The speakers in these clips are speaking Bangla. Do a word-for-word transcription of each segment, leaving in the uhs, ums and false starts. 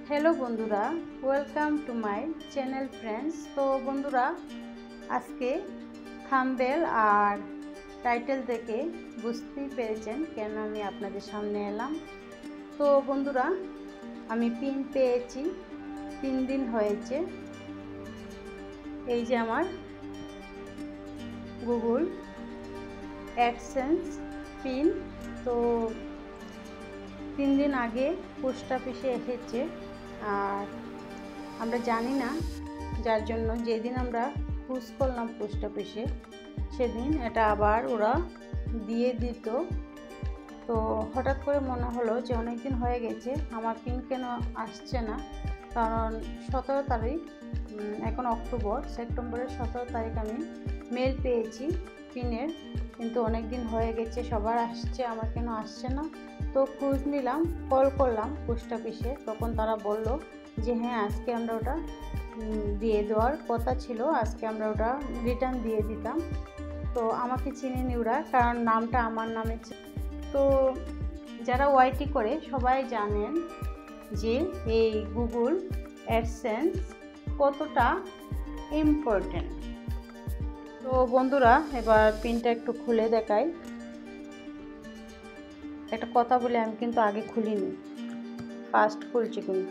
हेलो बंधुरा welcome to my channel friends. तो बंधुरा आज के थाम्बनेल और टाइटल देखे बुझतेई पेरेछेन केन आमी आपनादेर सामने एलाम। तो बंधुरा आमी पिन पेয়েছি, तीन दिन হয়েছে। এই যে আমার গুগল অ্যাডসেন্স পিন। তো तीन दिन आगे पोस्ट अफिसे एसेছে আর আমরা জানি না, যার জন্য যেদিন আমরা খোঁজ করলাম পোস্ট অফিসে সেদিন এটা আবার ওরা দিয়ে দিত। তো হঠাৎ করে মনে হলো যে অনেক দিন হয়ে গেছে আমার পিন কেন আসছে না, কারণ সতেরো তারিখ এখন অক্টোবর সেপ্টেম্বরের সতেরো তারিখ আমি মেল পেয়েছি পিনের, কিন্তু অনেক দিন হয়ে গেছে সবার আসছে আমার কেন আসছে না। তো খোঁজ নিলাম, কল করলাম পোস্ট অফিসে, তখন তারা বলল যে হ্যাঁ আজকে আমরা ওটা দিয়ে দেওয়ার কথা ছিল, আজকে আমরা ওটা রিটার্ন দিয়ে দিতাম। তো আমাকে চিনেনি ওরা, কারণ নামটা আমার নামে। তো যারা ওয়াইটি করে সবাই জানেন যে এই গুগল অ্যাডসেন্স কতটা ইম্পর্টেন্ট। তো বন্ধুরা এবার পিনটা একটু খুলে দেখাই। একটা কথা বলে আমি কিন্তু আগে খুলিনি, ফার্স্ট খুলছি কিন্তু।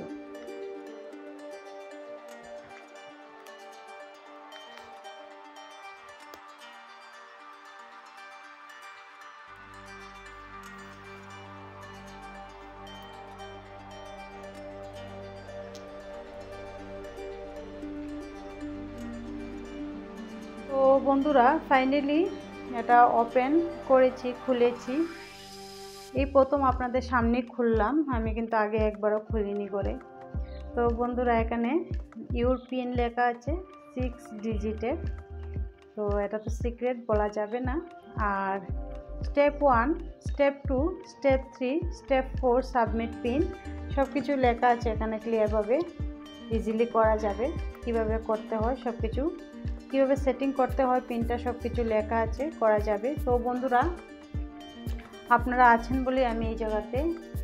তো বন্ধুরা ফাইনালি এটা ওপেন করেছি, খুলেছি। এই প্রথম আপনাদের সামনে খুললাম, আমি কিন্তু আগে একবারও খুলিনি করে। তো বন্ধুরা এখানে ইউরোপিয়ান লেখা আছে সিক্স ডিজিটের, তো এটা তো সিক্রেট বলা যাবে না। আর step one, step two, step three, step four submit PIN সব কিছু লেখা আছে এখানে ক্লিয়ারভাবে, ইজিলি করা যাবে কিভাবে করতে হয়, সব কিছু কীভাবে সেটিং করতে হয় পিনটা সব কিছু লেখা আছে, করা যাবে। তো বন্ধুরা আপনারা আছেন বলে আমি এই জায়গাতে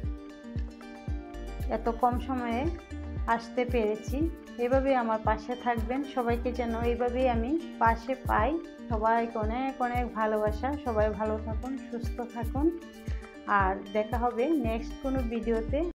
এত কম সময়ে আসতে পেরেছি। এভাবেই আমার পাশে থাকবেন, সবাইকে যেন এইভাবেই আমি পাশে পাই। সবাইকে অনেক অনেক ভালোবাসা, সবাই ভালো থাকুন, সুস্থ থাকুন, আর দেখা হবে নেক্সট কোনো ভিডিওতে।